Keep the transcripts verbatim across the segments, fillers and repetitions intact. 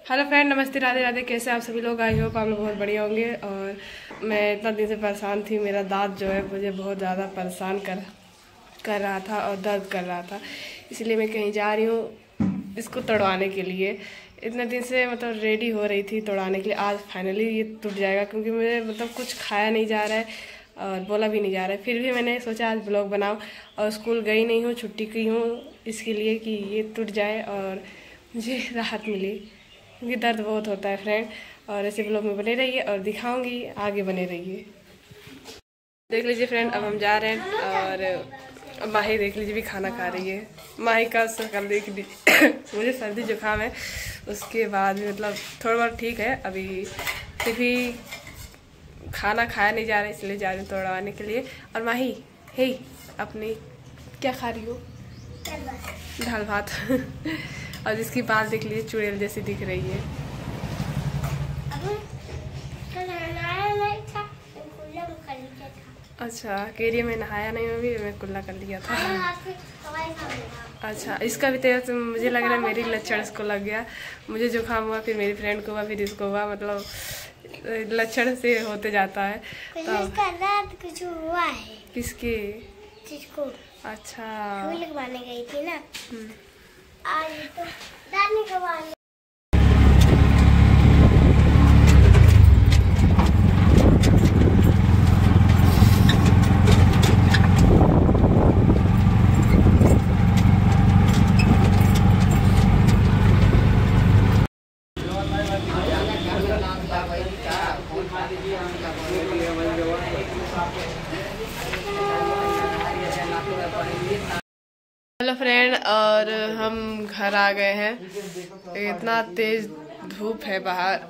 Hello friend, नमस्ते, राधे राधे। कैसे आप सभी लोग? आई होप आप लोग बहुत बढ़िया होंगे। और मैं इतना दिन से परेशान थी। मेरा दांत जो है मुझे बहुत ज़्यादा परेशान कर कर रहा था और दर्द कर रहा था, इसलिए मैं कहीं जा रही हूँ इसको तोड़वाने के लिए। इतने दिन से मतलब रेडी हो रही थी तोड़वाने के लिए। आज फाइनली ये टूट जाएगा, क्योंकि मुझे मतलब कुछ खाया नहीं जा रहा है और बोला भी नहीं जा रहा है। फिर भी मैंने सोचा आज ब्लॉग बनाऊं, और स्कूल गई नहीं हूँ, छुट्टी की हूँ इसके लिए कि ये टूट जाए और मुझे राहत मिले, क्योंकि दर्द बहुत होता है फ्रेंड। और ऐसे ब्लॉग में बने रहिए और दिखाऊंगी, आगे बने रहिए। देख लीजिए फ्रेंड, अब हम जा रहे हैं। और माही देख लीजिए भी खाना खा रही है। माही का शक्ल देख लीजिए। मुझे सर्दी जुकाम है, उसके बाद भी मतलब थोड़ा बहुत ठीक है अभी, फिर भी खाना खाया नहीं जा रहा है, इसलिए जा रही हूँ तोड़वाने के लिए। और माही हे अपनी क्या खा रही हो? दाल भात। और जिसकी बाल देख लीजिए चुड़ैल जैसी दिख रही है। अच्छा, केरिया में नहाया नहीं हूँ, मैं कुल्ला कर लिया था। अच्छा, इसका भी तेज मुझे लग रहा है मेरी लक्षण इसको लग गया। मुझे जुकाम हुआ, फिर मेरी फ्रेंड को हुआ, फिर इसको हुआ, मतलब लक्षण से होते जाता है। तो कुछ हुआ है किसके? किसको? अच्छा, लगवाने गई थी ना आज, तो दानी लगवाने। हेलो फ्रेंड, और हम घर आ गए हैं। इतना तेज धूप है बाहर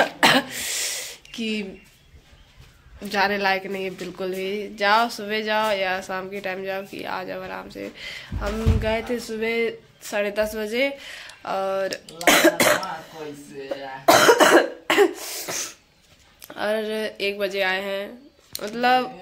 कि जाने लायक नहीं है बिल्कुल भी। जाओ सुबह जाओ या शाम के टाइम जाओ कि आ जाओ आराम से। हम गए थे सुबह साढ़े दस बजे और और एक बजे आए हैं। मतलब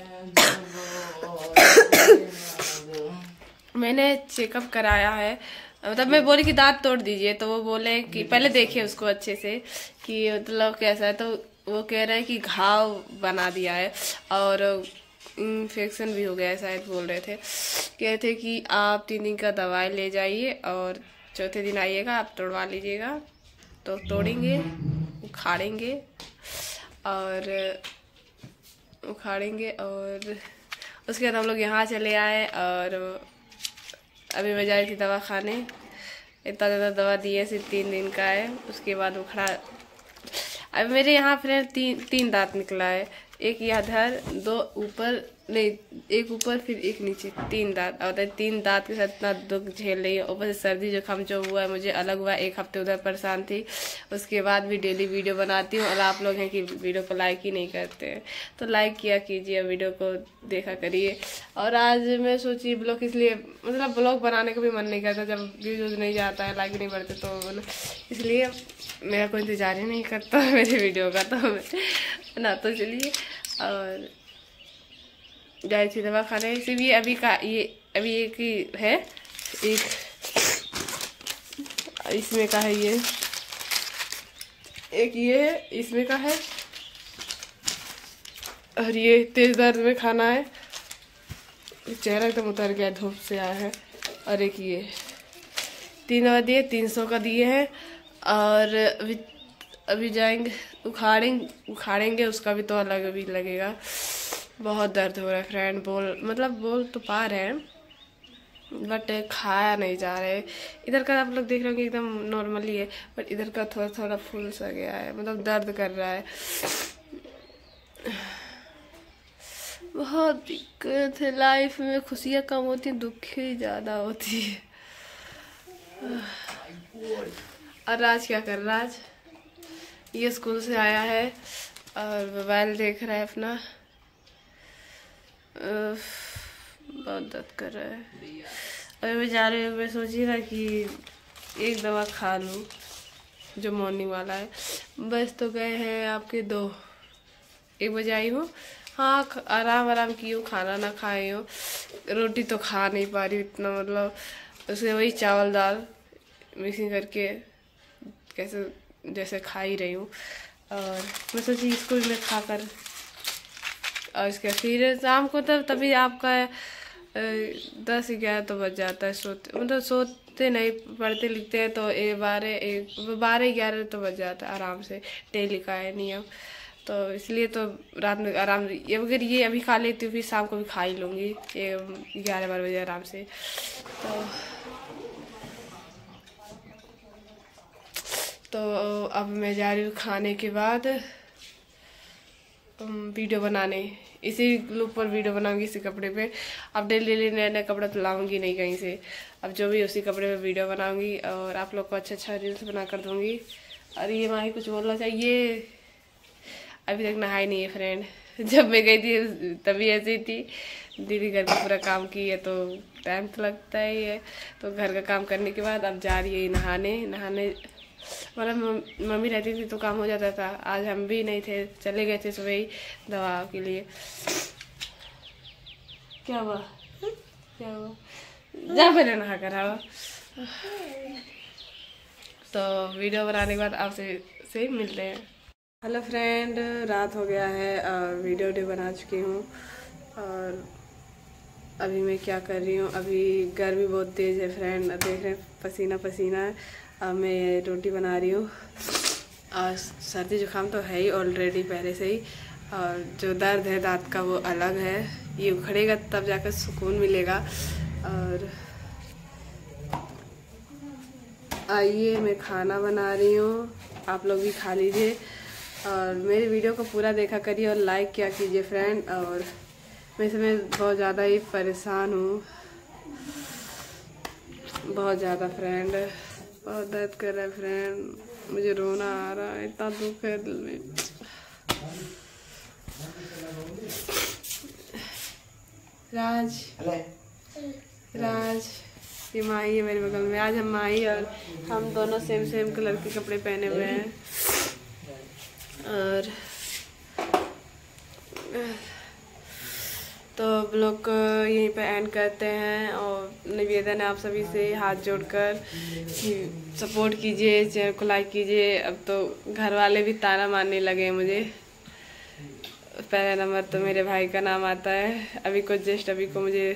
मैंने चेकअप कराया है, मतलब मैं बोली कि दांत तोड़ दीजिए, तो वो बोले कि पहले देखिए उसको अच्छे से कि मतलब कैसा है। तो वो कह रहे हैं कि घाव बना दिया है और इन्फेक्शन भी हो गया है शायद, बोल रहे थे। कहते थे कि आप तीन दिन का दवाई ले जाइए और चौथे दिन आइएगा, आप तोड़वा लीजिएगा। तो तोड़ेंगे, उखाड़ेंगे और उखाड़ेंगे और उसके बाद हम लोग यहाँ चले आए। और अभी मैं जा रही थी दवा खाने, इतना ज़्यादा दवा दिए, सिर्फ तीन दिन का है। उसके बाद उखड़ा। अब मेरे यहाँ फ्रेंड तीन तीन दांत निकला है, एक इधर, दो ऊपर, नहीं एक ऊपर फिर एक नीचे, तीन दांत। और तीन दांत के साथ इतना दुख झेल रही है। ऊपर से सर्दी जुकाम जो हुआ है मुझे अलग हुआ, एक हफ्ते उधर परेशान थी। उसके बाद भी डेली वीडियो बनाती हूँ और आप लोग हैं कि वीडियो को लाइक ही नहीं करते हैं, तो लाइक किया कीजिए, वीडियो को देखा करिए। और आज मैं सोची ब्लॉग, इसलिए मतलब ब्लॉग बनाने का भी मन नहीं करता जब व्यूज नहीं जाता है, लाइक नहीं बढ़ते, तो इसलिए मेरा कोई इंतजार ही नहीं करता मेरे वीडियो का, तो मैं ना। तो चलिए, और गई थी दवा खाने। इसी भी अभी का ये अभी एक ही है, एक इसमें का है, ये एक ये है इसमें का है, और ये तेज दर्द में खाना है। चेहरा एकदम उतर गया, धूप से आया है। और एक ये तीन दवा दिए, तीन सौ का दिए हैं। और अभी अभी जाएंगे उखाड़ेंगे उखाड़ेंगे उसका भी तो अलग भी लगेगा। बहुत दर्द हो रहा है फ्रेंड, बोल मतलब बोल तो पा रहे हैं बट खाया नहीं जा रहा है। इधर का आप लोग देख रहे होंगे एकदम नॉर्मली है, बट इधर का थोड़ा थोड़ा फूल सा गया है, मतलब दर्द कर रहा है। बहुत दिक्कत है लाइफ में, खुशियाँ कम होती हैं, दुख ही ज़्यादा होती है। और राज क्या कर रहा है? आज ये स्कूल से आया है और मोबाइल देख रहा है अपना। बहुत दर्द कर रहा है। अभी मैं जा रही हूँ, मैं सोची था कि एक दवा खा लूँ जो मॉर्निंग वाला है। बस तो गए हैं आपके दो, एक बजे आई हूँ। हाँ, आराम आराम की हूँ, खाना ना खाई हूँ, रोटी तो खा नहीं पा रही इतना, मतलब उससे वही चावल दाल मिक्सिंग करके कैसे जैसे खा ही रही हूँ। और मैं सोची इसको भी मैं खा कर और इसके फिर शाम को तब तभी आपका दस ग्यारह तो बज जाता है सोते, मतलब सोते नहीं, पढ़ते लिखते हैं तो ए बारह एक बारह ग्यारह तो बज जाता है आराम से, डेली का है नियम। तो इसलिए तो रात में आराम, अगर ये अभी खा लेती हूँ फिर शाम को भी खा ही लूँगी ग्यारह बारह बजे आराम से। तो तो अब मैं जा रही हूँ खाने के बाद वीडियो बनाने, इसी लुक पर वीडियो बनाऊंगी, इसी कपड़े पे। अब डेली डेली नया नया कपड़ा तो लाऊंगी नहीं कहीं से, अब जो भी उसी कपड़े पे वीडियो बनाऊंगी और आप लोग को अच्छा अच्छा रील्स बना कर दूंगी। और ये माही कुछ बोलना चाहिए, अभी तक नहाई नहीं है फ्रेंड। जब मैं गई थी तभी ऐसी थी, दीदी घर का पूरा काम की है तो टाइम तो लगता ही है। तो घर का काम करने के बाद अब जा रही है नहाने नहाने मतलब मम्मी रहती थी तो काम हो जाता था, आज हम भी नहीं थे, चले गए थे सुबह ही दवा के लिए। क्या हुआ क्या हुआ जा पहले नहा कर आओ। तो वीडियो बनाने के बाद आपसे से मिलते हैं। हेलो फ्रेंड, रात हो गया है और वीडियो वीडियो बना चुकी हूँ। और अभी मैं क्या कर रही हूँ, अभी गर्मी बहुत तेज़ है फ्रेंड, देख रहे हैं पसीना पसीना है। अब मैं रोटी बना रही हूँ और सर्दी जुकाम तो है ही ऑलरेडी पहले से ही, और जो दर्द है दांत का वो अलग है, ये उखड़ेगा तब जाकर सुकून मिलेगा। और आइए मैं खाना बना रही हूँ, आप लोग भी खा लीजिए और मेरी वीडियो को पूरा देखा करिए और लाइक किया कीजिए फ्रेंड। और मैं इसमें बहुत ज़्यादा ही परेशान हूँ, बहुत ज़्यादा फ्रेंड, बहुत दर्द कर रहा है फ्रेंड, मुझे रोना आ रहा है, इतना दुख है दिल में। राज राज ये माही है मेरे बगल में। आज हम माही और हम दोनों सेम सेम कलर के कपड़े पहने हुए हैं। और तो ब्लॉग को यहीं पे एंड करते हैं और निवेदन है आप सभी से हाथ जोड़कर कि सपोर्ट कीजिए, चैनल को लाइक कीजिए। अब तो घर वाले भी ताना मारने लगे मुझे, पहला नंबर तो मेरे भाई का नाम आता है। अभी को जस्ट अभी को मुझे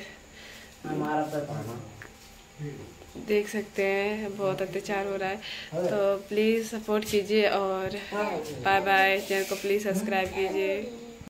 देख सकते हैं बहुत अत्याचार हो रहा है। तो प्लीज़ सपोर्ट कीजिए और बाय बाय। चैनल को प्लीज़ सब्सक्राइब कीजिए।